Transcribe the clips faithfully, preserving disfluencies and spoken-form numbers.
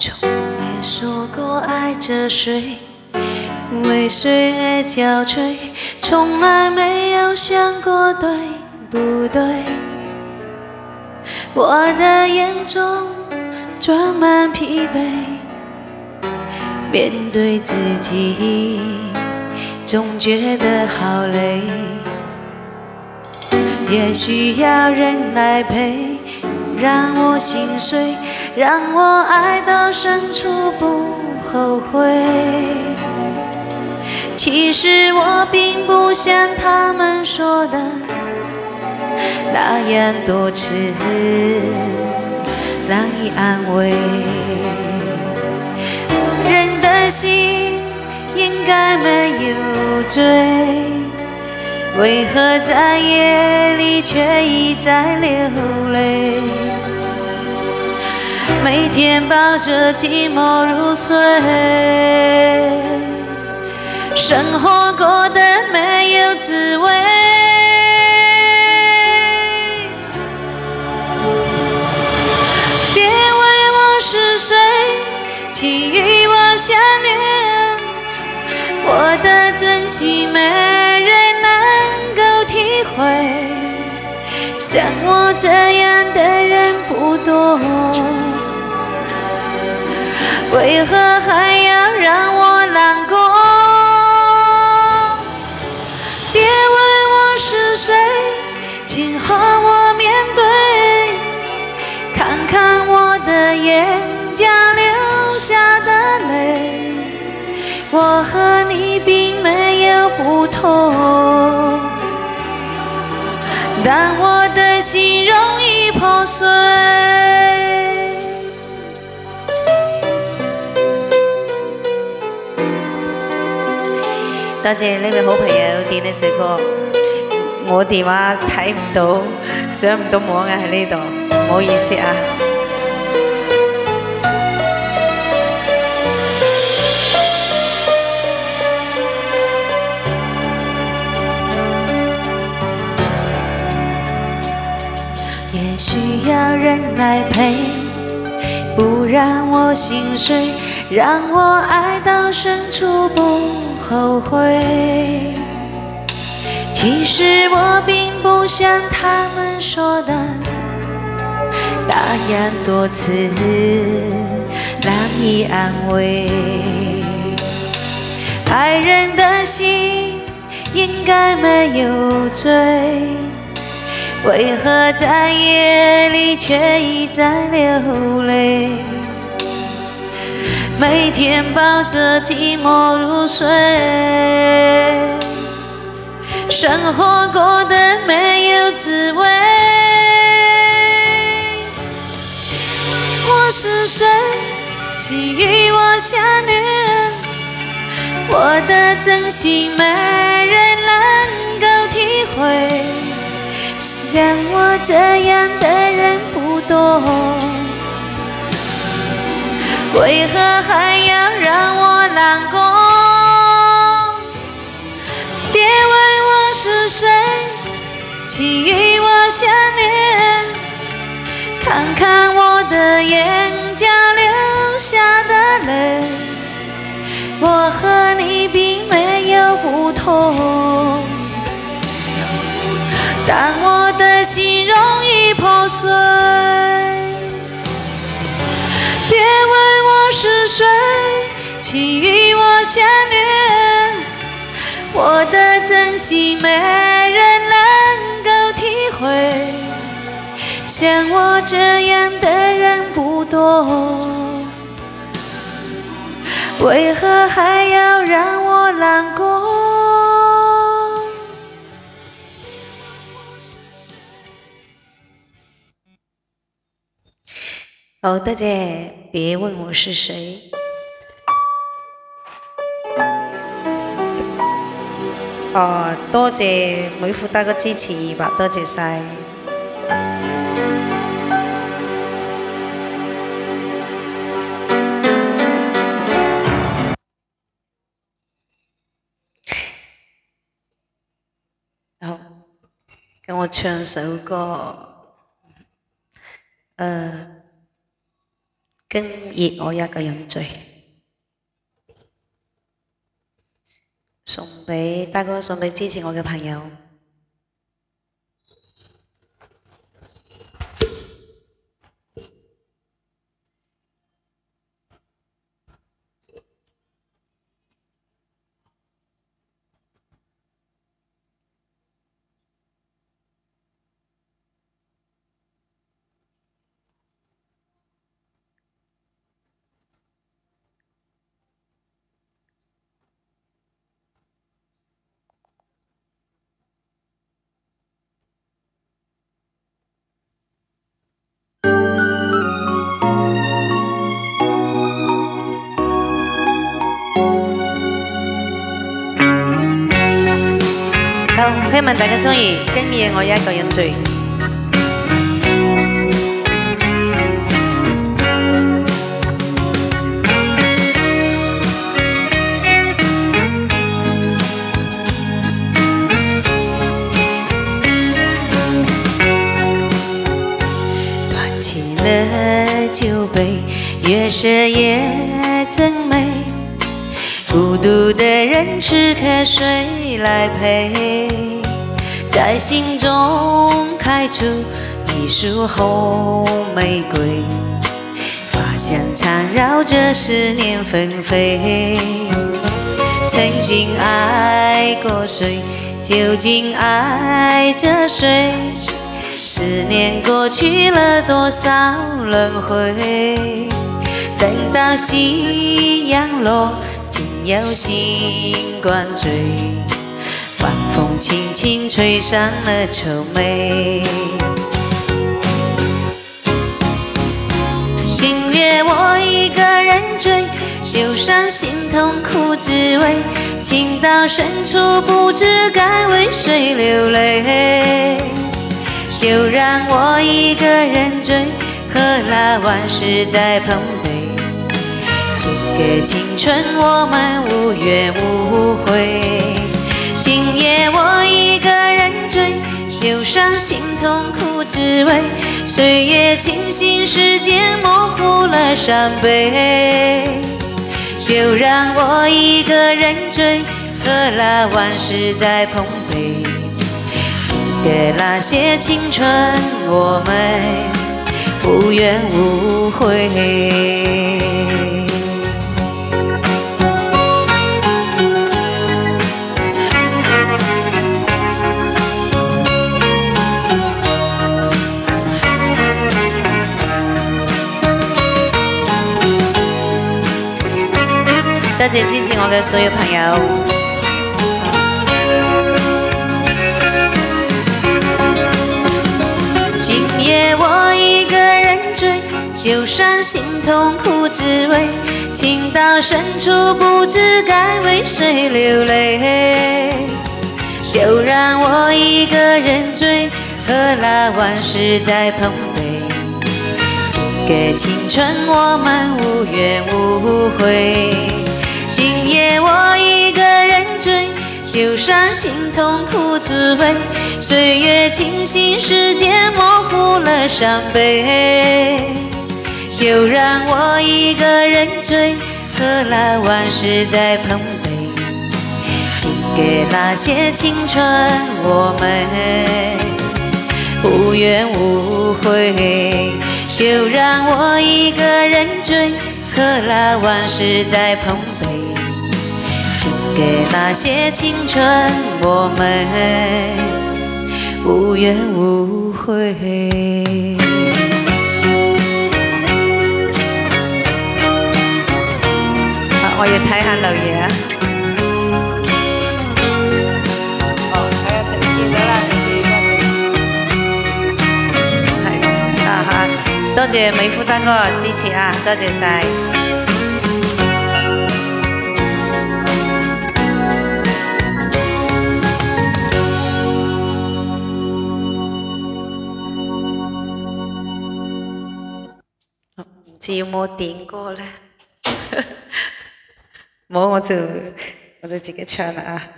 从没说过爱着谁，为谁而憔悴，从来没有想过对不对。我的眼中装满疲惫，面对自己总觉得好累，也需要人来陪，让我心碎，让我爱到深处不后悔。其实我并不像他们说的那样多次难以安慰，人的心应该没有罪，为何在夜里却一再流泪？每天抱着寂寞入睡，生活过得没有滋味。别问我是谁，请与我相恋，我的真心没人能够体会，像我这样的人不多，为何还要让我难过？别问我是谁，请和我面对，看看我的眼角流下的泪，我和你并没有不同，但我的心容易破碎。多謝呢位好朋友點呢首歌，我電話睇唔到，上唔到網啊喺呢度，唔好意思啊。也需要人來陪，不讓我心碎，讓我愛到深處不後悔。其實我並不像他們說的那樣多次難以安慰，愛人的心應該沒有罪，為何在夜裡卻一再流淚？每天抱着寂寞入睡，生活過得沒有滋味。我是誰？請與我相戀，我的真心沒人能夠體會，像我這樣的人不多，為何還要讓我難過？別問我是誰，請與我相戀，看看我的眼角流下的淚，我和你並沒有不同，但我的心容易破碎。別問我是誰，請與我相戀，我的真心沒人能夠體會，像我這樣的人不多，為何還要讓我難過？好，多謝，別問我是誰。哦，多謝每副大哥支持二百，多謝晒。好，跟我唱首歌，呃。 今夜我一個人醉，送俾大哥，送俾支持我嘅朋友。好，希望大家中意今夜我一個人醉。端起了酒杯，月色也真美。孤独的人吃颗水来陪，在心中开出一束红玫瑰，花香缠绕着思念纷飞。曾经爱过谁，究竟爱着谁？思念过去了多少轮回？等到夕阳落，竟有星光醉，晚风轻轻吹上了愁眉。今夜我一个人醉，就算心痛苦滋味，情到深处不知该为谁流泪。就让我一个人醉，何来往事再碰杯？今个青春我们无怨无悔。今夜我一个人醉，就算心痛苦滋味，岁月清醒，时间模糊了伤悲。就让我一个人醉，何来往事再碰杯？今个那些青春我们无怨无悔。多謝支持我嘅所有朋友。今夜我一個人醉，就算心痛苦滋味，情到深處不知該為誰流淚。就讓我一個人醉，何來往事再碰杯？今個青春我們無怨無悔。今夜我一個人醉，就算心痛苦滋味，歲月清醒，時間模糊了傷悲。就讓我一個人醉，何來往事再碰杯？今個那些青春我們無怨無悔。就讓我一個人醉，何來往事再碰杯？給那些青春我們無怨無悔。啊，我要睇下留言啊。哦，睇下見到啦，多謝。係啊嚇，多謝美孚丹哥支持啊，多謝晒。唔知有冇點歌咧？冇我就我就自己唱啦啊！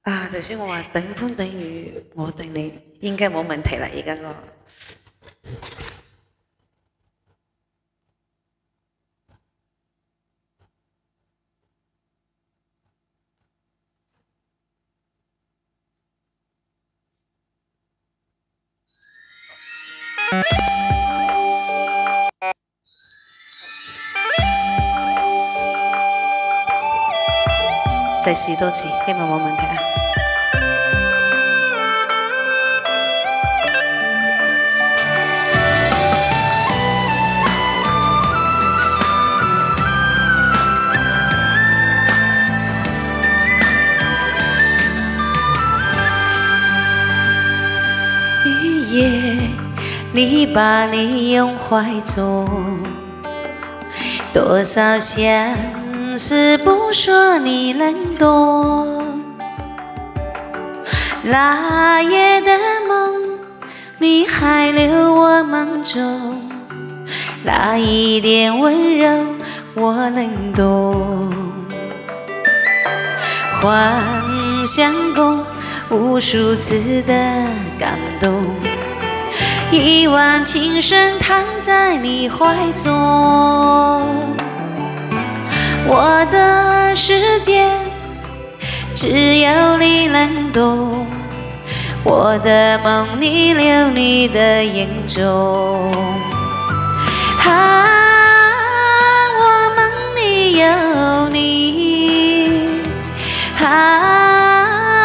啊，頭先我話等風等雨，我等你應該冇問題啦，而家個。再試多次，希望冇問題啊！雨夜，你把你拥怀中，多少相思不说你能懂。那夜的梦，你还留我梦中，那一点温柔我能懂。幻想过无数次的感动，一往情深躺在你怀中。我的世界只有你能懂，我的梦里留你的眼中。啊，我梦里有你，啊，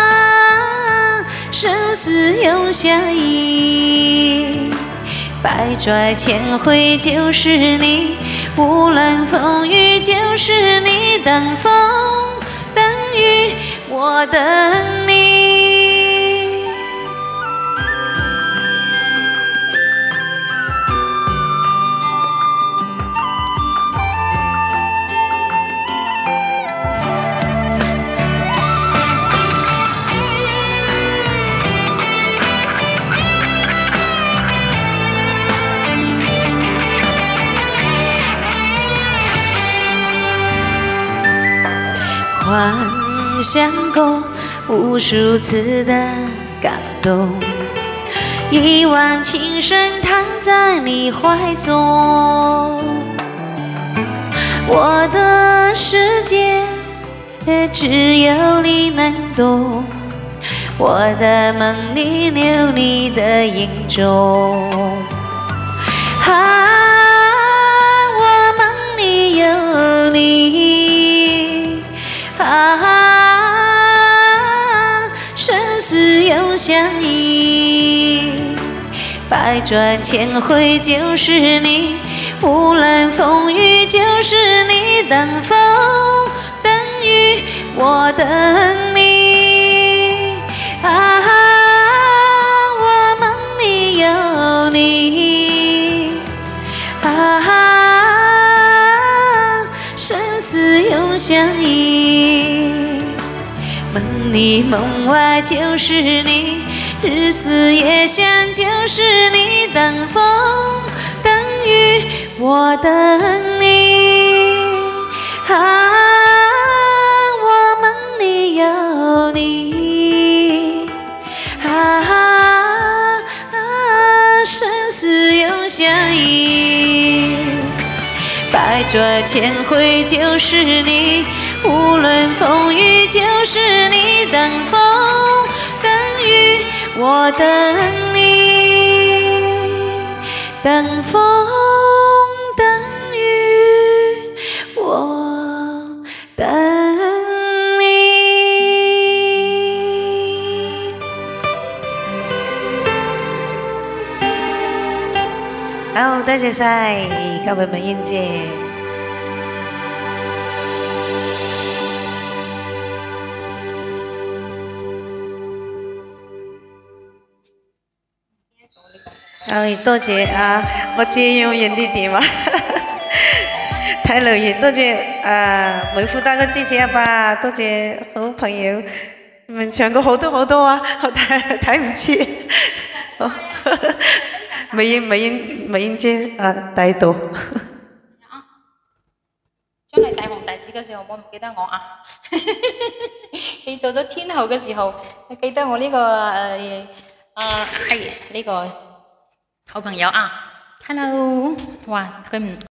生死永相依，百转千回就是你，无论风雨就是你，等风等雨我等你。幻想过无数次的感动，一往情深躺在你怀中。我的世界只有你能懂，我的梦里留你的眼中。啊，我梦里有你，啊，生死永相依，百转千回就是你，无论风雨就是你，等风等雨我等你。啊，我梦里有你，啊，生死永相依，梦里梦外就是你，日思夜想就是你，等风等雨我等你。啊，我梦里有你，啊，生死永相依，百转千回就是你，无论风雨就是你，等风等雨我等你，等风等雨我等你。好，多謝晒各位文英姐。哎，多謝啊！我借用人啲電話，睇留言，多謝啊梅富大哥支持啊吧，多謝好朋友，你們唱歌好多好多啊，我睇睇唔切。好，美英美英美英姐啊，帶到。 將來大紅大紫嘅。 嘅時候，我唔記得我啊。你做咗天后嘅時候，你記得我呢、這個誒啊係呢個好朋友啊 ，Hello， 哇佢唔〜